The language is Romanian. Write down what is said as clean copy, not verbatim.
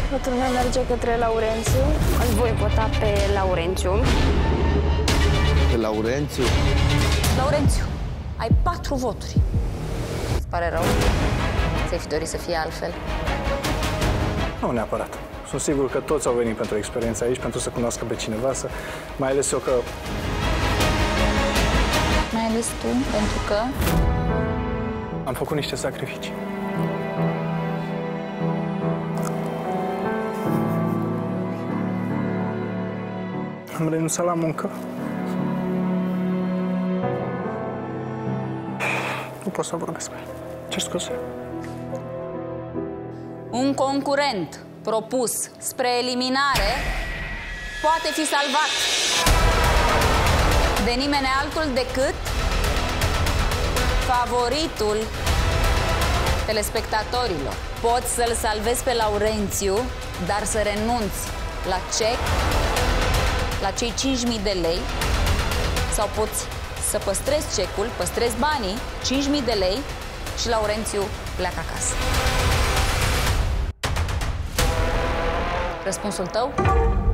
Votul meu merge către Laurențiu. Îl voi vota pe Laurențiu. Pe Laurențiu? Laurențiu, ai 4 voturi. Îți pare rău? Ți-ai fi dorit să fie altfel? Nu neapărat. Sunt sigur că toți au venit pentru experiența aici, pentru să cunoască pe cineva, mai ales eu că... Mai ales tu, pentru că... am făcut niște sacrificii. Am renunțat la muncă. Nu pot să vorbesc mai. Ce scuze? Un concurent propus spre eliminare poate fi salvat de nimeni altul decât favoritul telespectatorilor. Poți să-l salvezi pe Laurențiu, dar să renunți la cec, la cei 5.000 de lei, sau poți să păstrezi cecul, păstrezi banii, 5.000 de lei, și Laurențiu pleacă acasă. Răspunsul tău?